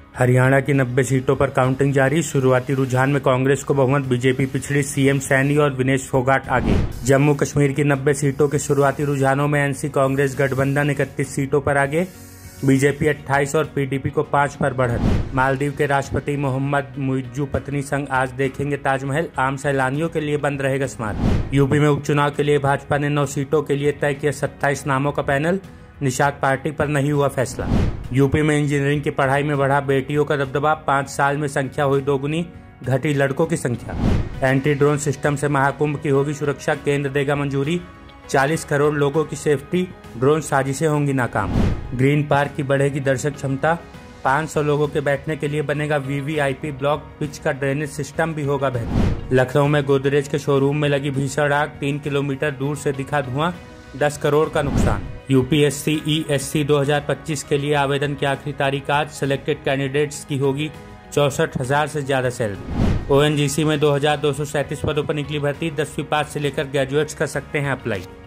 हरियाणा की 90 सीटों पर काउंटिंग जारी। शुरुआती रुझान में कांग्रेस को बहुमत, बीजेपी पिछड़ी, सीएम सैनी और विनेश फोगाट आगे। जम्मू कश्मीर की 90 सीटों के शुरुआती रुझानों में एनसी कांग्रेस गठबंधन 31 सीटों पर आगे, बीजेपी 28 और पीडीपी को 5 पर बढ़त। मालदीव के राष्ट्रपति मोहम्मद मुइज्जू पत्नी संग आज देखेंगे ताजमहल, आम सैलानियों के लिए बंद रहेगा स्मारक। यूपी में उपचुनाव के लिए भाजपा ने 9 सीटों के लिए तय किया 27 नामों का पैनल, निषाद पार्टी पर नहीं हुआ फैसला। यूपी में इंजीनियरिंग की पढ़ाई में बढ़ा बेटियों का दबदबा, 5 साल में संख्या हुई दोगुनी, घटी लड़कों की संख्या। एंटी ड्रोन सिस्टम से महाकुंभ की होगी सुरक्षा, केंद्र देगा मंजूरी, 40 करोड़ लोगों की सेफ्टी, ड्रोन साजिशें होंगी नाकाम। ग्रीन पार्क की बढ़ेगी दर्शक क्षमता, 500 लोगों के बैठने के लिए बनेगा वीवीआईपी ब्लॉक, पिच का ड्रेनेज सिस्टम भी होगा बेहतर। लखनऊ में गोदरेज के शोरूम में लगी भीषण आग, 3 किलोमीटर दूर से दिखा धुआं, 10 करोड़ का नुकसान। यूपीएससी ईएससी 2025 के लिए आवेदन की आखिरी तारीख आज, सिलेक्टेड कैंडिडेट्स की होगी 64,000 से ज्यादा सैलरी। ओएनजीसी में 2237 पदों पर निकली भर्ती, 10वीं पास से लेकर ग्रेजुएट्स कर सकते हैं अप्लाई।